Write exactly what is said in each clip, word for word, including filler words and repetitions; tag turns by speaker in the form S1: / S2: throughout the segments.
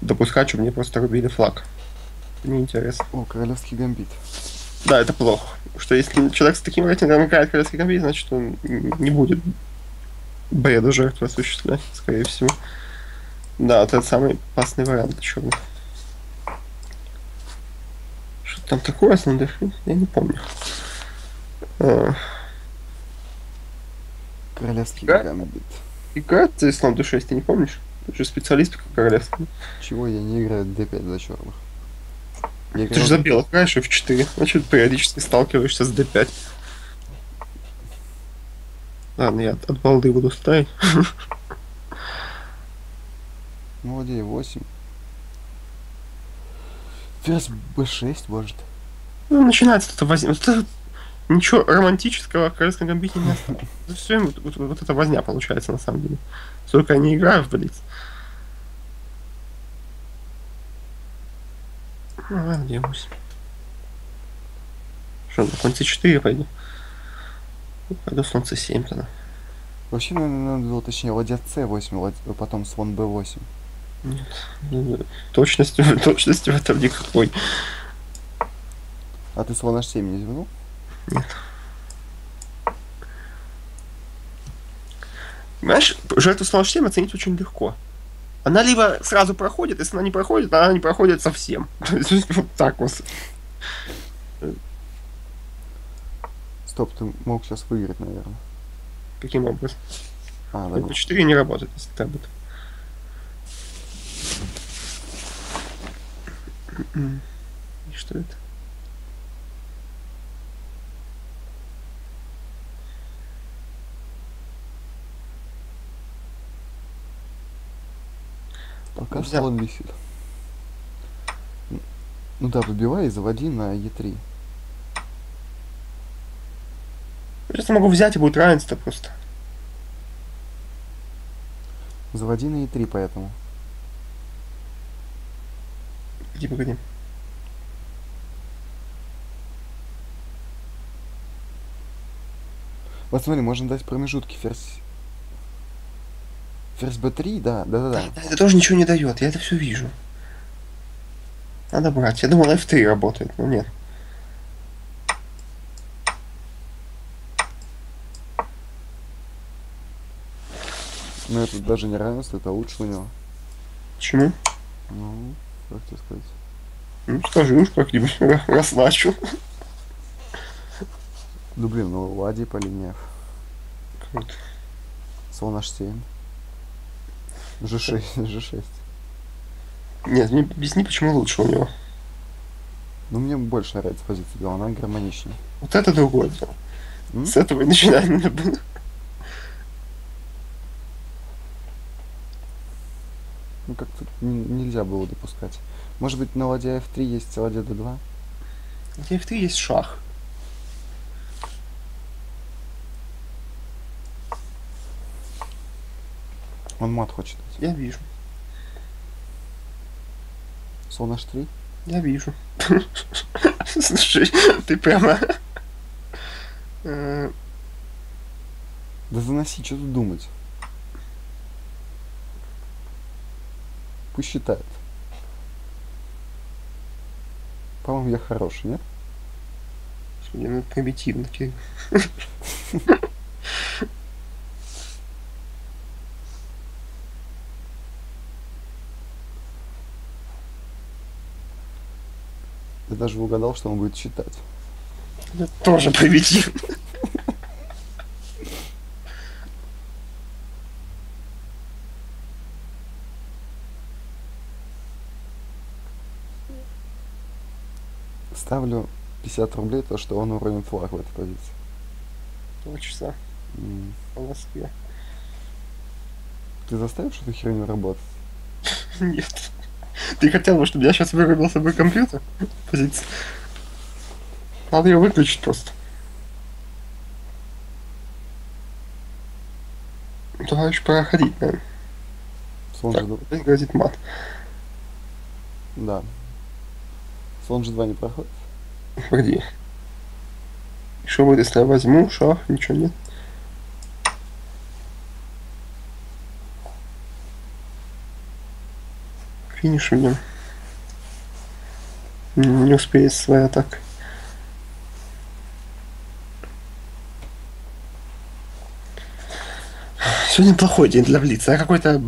S1: допускать, чтобы мне просто рубили флаг. Неинтересно.
S2: О, королевский гамбит.
S1: Да, это плохо. Потому что если человек с таким рейтингом играет королевский гамбит, значит он не будет бреду жертвы осуществлять, скорее всего. Да, вот это самый опасный вариант черный. Что там такое с Ландыши? Я не помню. А,
S2: Королевский
S1: Игра?
S2: гамбит.
S1: Играет за Ислам Душе, ты не помнишь? Ты же специалист по королевскому.
S2: Чего я не играю дэ пять за черных? Я
S1: Ты же
S2: играл...
S1: за белых играешь эф четыре, значит периодически сталкиваешься с дэ пять. Ладно, я от, от балды буду ставить.
S2: Молодей восемь. Ферзь бэ шесть, может.
S1: Ну, начинается это возня. Вот это, ничего романтического в королевском гамбите не осталось. Все вот, вот, вот эта возня получается на самом деле. Сколько я не играю в Блиц. Ну ладно, делаюсь. Что, на конце четыре пойду? Пойду слон цэ семь тогда.
S2: Вообще, наверное, надо было, точнее, ладья цэ восемь, ладья, потом слон бэ восемь.
S1: Нет. Точности, точности в этом никакой.
S2: А ты слон аш семь не зевнул?
S1: Нет. Понимаешь, жертву слона аш семь оценить очень легко. Она либо сразу проходит, если она не проходит, она не проходит совсем. То есть вот так вот.
S2: Стоп, ты мог сейчас выиграть, наверное.
S1: Каким образом?
S2: А, да.
S1: пэ четыре не работает, если так будет. И что это?
S2: Пока
S1: Взял.
S2: слон висит. Ну да, выбивай и заводи на е три.
S1: Сейчас я могу взять, и будет равенство просто.
S2: Заводи на е три, поэтому.
S1: Погоди, погоди.
S2: Вот смотри, можно дать промежутки ферзь. Ферзь бэ три, да, да, да, да.
S1: Да, это тоже ничего не дает, я это все вижу. Надо брать. Я думал, эф три работает, но нет.
S2: Но это даже не равенство, это лучше у него.
S1: Почему?
S2: Ну, как тебе сказать.
S1: Ну, скажи уж как-нибудь, расплачу.
S2: Ну блин, ну ладьи по линии.
S1: Круто.
S2: Слон аш семь. же шесть, же шесть.
S1: Нет, мне объясни, почему лучше у него.
S2: Ну мне больше нравится позиция бела, она гармоничнее.
S1: Вот это другое дело.
S2: М?
S1: С этого и начинать надо было.
S2: Ну как-то нельзя было допускать. Может быть на ладья эф три есть ладья дэ два?
S1: У эф три есть шах.
S2: Он мат хочет.
S1: Я вижу.
S2: Слон аш три?
S1: Я вижу. Слушай, ты прямо... э,
S2: Да заноси, что тут думать? Пусть считает. По-моему, я хороший, нет?
S1: Господи, ну примитивно, Кирилл.
S2: Я даже угадал, что он будет считать.
S1: Это тоже примитивно.
S2: Ставлю пятьдесят рублей, то что он уронит флаг в этой позиции.
S1: Два часа
S2: М.
S1: по Москве.
S2: Ты заставишь эту херню работать?
S1: Нет. Ты хотел бы, чтобы я сейчас вырубил с собой компьютер? Позиция. Надо ее выключить просто. Товарищ, пора ходить, наверное.
S2: Слон
S1: Так,
S2: же...
S1: здесь грозит мат.
S2: Да. Слон же два не проходит.
S1: Погоди. И что будет, если я возьму шах? Ничего нет. финиш видим. Не успеет своя атака. Сегодня плохой день для Блица. Какой-то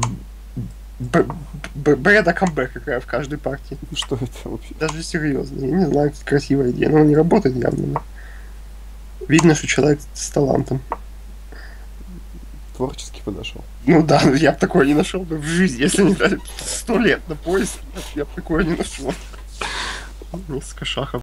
S1: бреда камбэк какая в каждой партии.
S2: Ну что это вообще?
S1: Даже серьезно. Я не знаю, как красивая идея. Но он не работает явно. Но... Видно, что человек с талантом.
S2: Творчески подошел.
S1: Ну да, я бы такое не нашел бы в жизни, если не дали сто лет на поиск. Я бы такое не нашел. Несколько шахов.